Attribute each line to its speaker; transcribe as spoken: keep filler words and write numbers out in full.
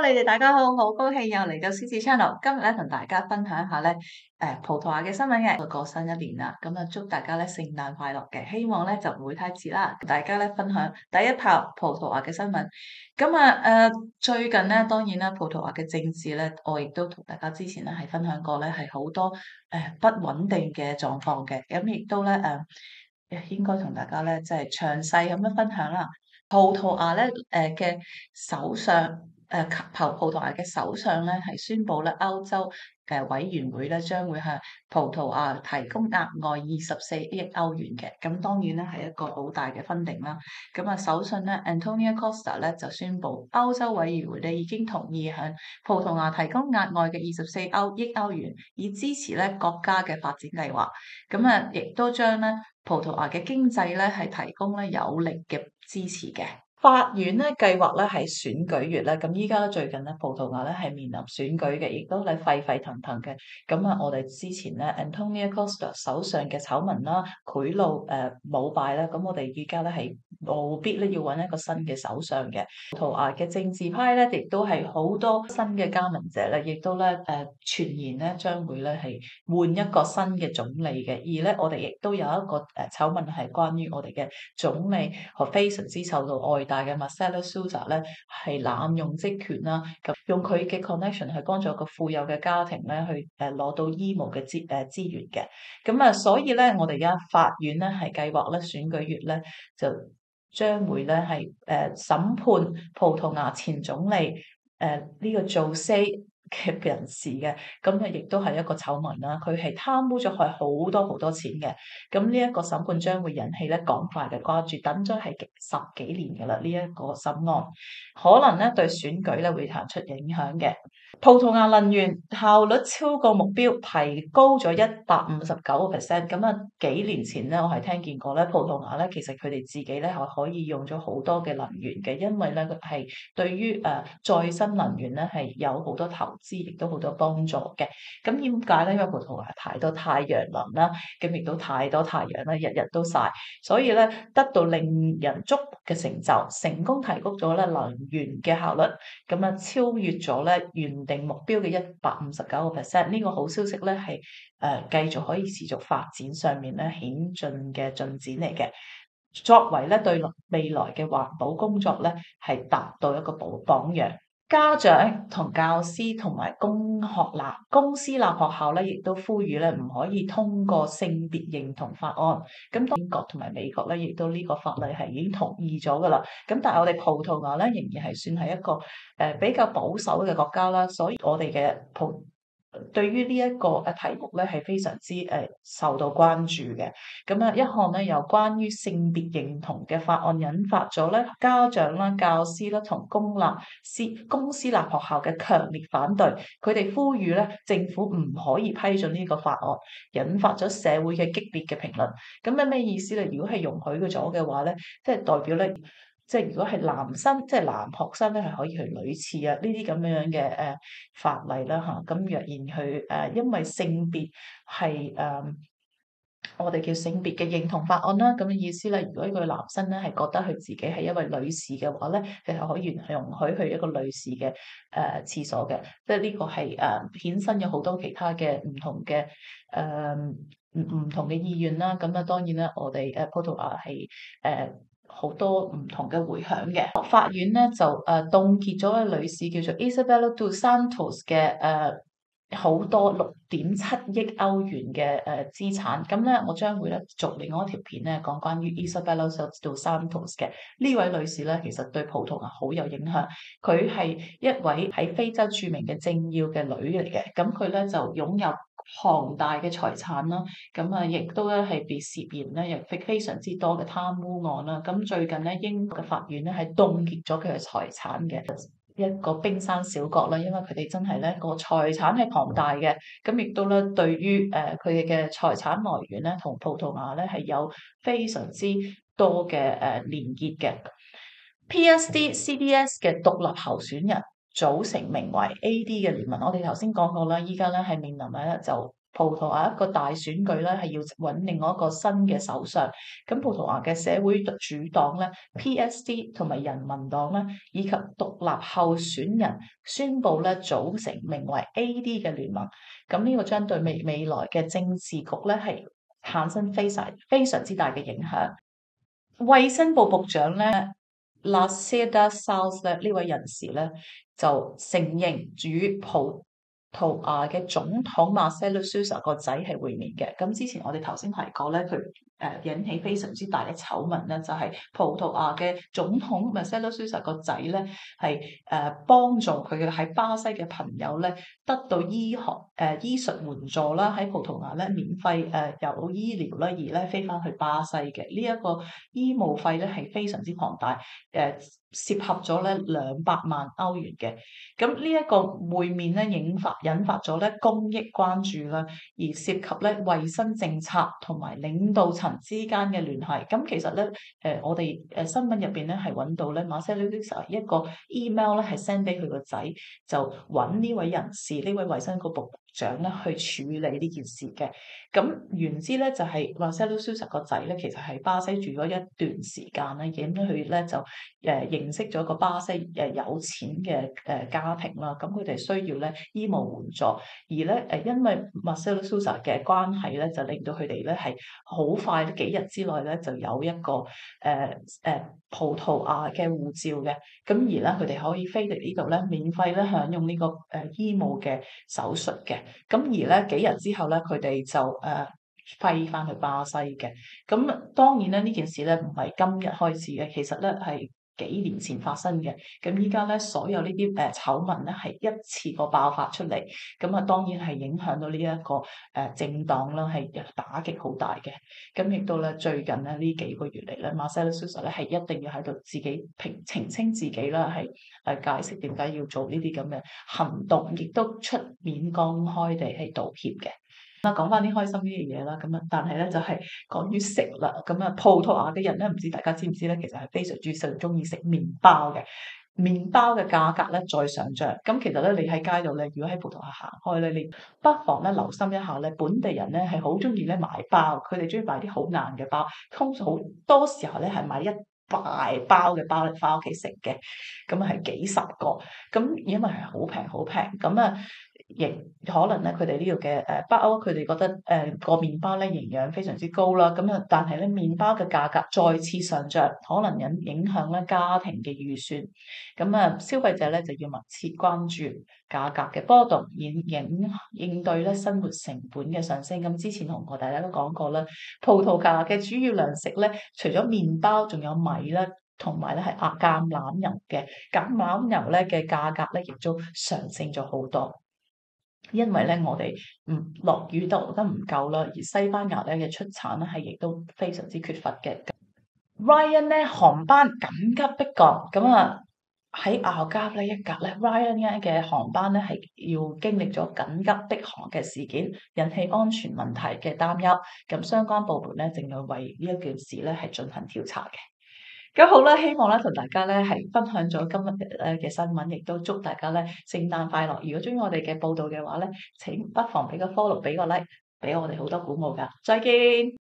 Speaker 1: 你哋大家好，好高興又嚟到獅子 channel。今日咧同大家分享一下咧，誒葡萄牙嘅新聞嘅。過新一年啦，咁啊祝大家咧聖誕快樂嘅，希望咧就唔會太遲啦。大家咧分享第一炮葡萄牙嘅新聞。咁啊誒最近咧當然啦，葡萄牙嘅政治咧，我亦都同大家之前咧係分享過咧，係好多誒、呃、不穩定嘅狀況嘅，咁亦都咧誒、呃、應該同大家咧即係詳細咁樣分享啦。葡萄牙咧誒嘅首相。誒葡葡萄牙嘅首相咧係宣布咧歐洲誒委員會咧將會向葡萄牙提供額外二十四億歐元嘅，咁當然咧係一個好大嘅分定啦。咁啊，首相咧 António Costa 咧就宣布歐洲委員會咧已經同意向葡萄牙提供額外嘅二十四歐億歐元，以支持咧國家嘅發展計劃。咁啊，亦都將咧葡萄牙嘅經濟咧係提供咧有力嘅支持嘅。法院咧計劃咧喺選舉月咧，咁依家咧最近咧葡萄牙咧係面臨選舉嘅，亦都係沸沸騰騰嘅。咁啊，我哋之前咧 António Costa 首相嘅醜聞啦、賄賂誒舞弊啦，咁我哋依家咧係務必咧要揾一個新嘅首相嘅。葡萄牙嘅政治派咧亦都係好多新嘅加盟者咧，亦都咧誒傳言咧將會咧係換一個新嘅總理嘅。而咧我哋亦都有一個誒醜聞係關於我哋嘅總理和非常之受到愛大嘅 Marcelo Sousa 咧係濫用職權啦，咁用佢嘅 connection 去幫助一個富有嘅家庭咧去誒攞到醫務嘅資誒資源嘅，咁啊所以咧我哋而家法院咧係計劃咧選舉月咧就將會咧係誒審判葡萄牙前總理誒呢、呃這個做 say 嘅人士嘅，咁啊亦都係一個醜聞啦。佢係貪污咗係好多好多錢嘅，咁呢一個審判將會引起咧廣泛嘅關注。等咗係十幾年㗎啦，呢、這、一個審案可能咧對選舉咧會彈出影響嘅。葡萄牙能源效率超過目標，提高咗一百五十九個 percent。咁啊幾年前咧，我係聽見過咧，葡萄牙咧其實佢哋自己咧係可以用咗好多嘅能源嘅，因為咧佢係對於誒、呃、再生能源咧係有好多投資，亦都好多幫助嘅。咁點解咧？因為葡萄牙太多太陽能啦，咁亦都太多太陽啦，日日都曬，所以咧得到令人矚目嘅成就，成功提高咗咧能源嘅效率，咁啊超越咗咧原定目標嘅一百五十九個 percent。呢個好消息咧係誒繼續可以持續發展上面咧顯進嘅進展嚟嘅，作為咧對未來嘅環保工作咧係達到一個榜榜樣。家長同教師同埋公學立公私立學校咧，亦都呼籲咧唔可以通過性別認同法案。咁英國同埋美國咧，亦都呢個法例係已經同意咗噶啦。咁但係我哋葡萄牙咧，仍然係算係一個誒、呃、比較保守嘅國家啦。所以我哋嘅葡對於呢一個誒題目咧係非常之誒、呃、受到關注嘅。咁啊，一項咧有關於性別認同嘅法案引發咗咧家長啦、教師啦同公立私公私立學校嘅強烈反對。佢哋呼籲咧政府唔可以批准呢個法案，引發咗社會嘅激烈嘅評論。咁係咩意思咧？如果係容許佢咗嘅話咧，即係代表咧。即係如果係男生，即係男學生咧，係可以去女廁啊，呢啲咁樣嘅誒法例啦嚇。咁若然去誒、呃，因為性別係誒、呃，我哋叫性別嘅認同法案啦。咁嘅意思咧，如果呢個男生咧係覺得佢自己係一位女士嘅話咧，佢係可以容許去一個女士嘅誒、呃、廁所嘅。即係呢個係誒、呃、衍生咗好多其他嘅唔同嘅誒唔唔同嘅意願啦。咁啊當然啦，我哋誒葡萄牙係誒。呃好多唔同嘅迴響嘅，法院咧就誒、呃、凍結咗位女士叫做 Isabella dos Santos 嘅誒好多六點七億歐元嘅誒、呃、資產。咁咧，我將會咧做另外一條片咧講關於 Isabella dos Santos 嘅呢位女士咧，其實對葡萄牙好有影響。佢係一位喺非洲著名嘅政要嘅女嚟嘅，咁佢咧就擁有龐大嘅財產啦，咁啊，亦都咧係被涉嫌咧，亦非非常之多嘅貪污案啦。咁最近咧，英國嘅法院咧係凍結咗佢嘅財產嘅一個冰山小角啦，因為佢哋真係咧個財產係龐大嘅，咁亦都咧對於誒佢哋嘅財產來源咧同葡萄牙咧係有非常之多嘅誒連結嘅。P S D C D S 嘅獨立候選人組成名為 A D 嘅聯盟，我哋頭先講過啦，依家咧係面臨咧就葡萄牙一個大選舉咧，係要揾另外一個新嘅首相。咁葡萄牙嘅社會主黨咧 P S D 同埋人民黨咧，以及獨立候選人宣布咧組成名為 A D 嘅聯盟。咁呢個將對未未來嘅政治局咧係產生非常非常之大嘅影響。衛生部部長咧 Lacerda Saus 咧呢位人士咧就承認與葡葡萄牙嘅總統 Marcelo Sousa 個仔係會面嘅。咁之前我哋頭先提過咧，佢誒引起非常之大嘅醜聞咧，就係、是、葡萄牙嘅總統 Marcelo Sousa 個仔咧係誒幫助佢嘅喺巴西嘅朋友咧得到醫學誒、呃、醫術援助啦，喺葡萄牙咧免費誒、呃、有醫療啦，而咧飛翻去巴西嘅呢一個醫務費咧係非常之龐大，誒、呃、涉及咗咧兩百萬歐元嘅。咁呢一個會面咧引發引發咗咧公益關注啦，而涉及咧衞生政策同埋領導層之間嘅聯繫。咁其實咧，誒、呃、我哋誒新聞入邊咧係揾到咧 Marcelo Sousa 一個 email 咧係 send 俾佢個仔，就揾呢位人士呢位衞生局部長咧去處理呢件事嘅。咁原之咧就係 Marcelo Sousa 個仔咧，其實喺巴西住咗一段時間咧，咁佢咧就誒、呃、認識咗個巴西誒有錢嘅誒家庭啦。咁佢哋需要咧醫務援助，而咧誒因為 Marcelo Sousa 嘅關係咧，就令到佢哋咧係好快幾日之內咧就有一個誒誒、呃呃、葡萄牙嘅護照嘅。咁而咧佢哋可以飛嚟呢度咧，免費咧享用呢、這個誒、呃、醫務嘅手術嘅。咁而咧幾日之後咧，佢哋就誒、呃、飛翻去巴西嘅。咁當然咧呢件事咧唔係今日開始嘅，其實咧係幾年前發生嘅。咁依家咧所有呢啲誒醜聞咧係一次過爆發出嚟，咁啊當然係影響到呢一個誒政黨啦，係打擊好大嘅。咁亦都咧最近咧呢幾個月嚟咧，Marcelo Sousa 咧係一定要喺度自己平澄清自己啦，係誒解釋點解要做呢啲咁嘅行動，亦都出面公開地係道歉嘅。咁啊講翻啲開心啲嘅嘢啦，咁啊但係咧就係講於食啦，咁啊葡萄牙嘅人咧唔知大家知唔知咧，其實係非常之上中意食麵包嘅。麵包嘅價格咧再上漲，咁其實咧你喺街度咧，如果喺葡萄牙行開咧，你不妨咧留心一下咧，本地人咧係好中意咧買包，佢哋中意買啲好硬嘅包，通常好多時候咧係買一大包嘅包嚟翻屋企食嘅，咁啊係幾十個，咁因為係好平好平，咁啊亦可能咧佢哋呢度嘅誒包，佢哋覺得誒個麵包咧營養非常之高啦，咁啊但係咧麵包嘅價格再次上漲，可能引影響咧家庭嘅預算，咁啊消費者咧就要密切關注價格嘅波動，應應應對咧生活成本嘅上升。咁之前同我大家都講過啦，葡萄牙嘅主要糧食咧，除咗麵包，仲有米啦，同埋咧係啊橄欖油嘅，橄欖油咧嘅價格咧亦都上升咗好多。因為咧，我哋唔落雨都得唔夠啦，而西班牙咧嘅出產咧係亦都非常之缺乏嘅。Ryan 咧航班緊急迫降，咁啊喺亞加呢一格咧，Ryan 嘅航班咧係要經歷咗緊急迫航嘅事件，引起安全問題嘅擔憂。咁相關部門咧正在為呢一件事咧係進行調查嘅。咁好啦，希望咧同大家咧係分享咗今日咧嘅新聞，亦都祝大家咧聖誕快樂。如果中意我哋嘅報道嘅話咧，請不妨俾個 follow，俾個 like，俾我哋好多鼓舞㗎。再見。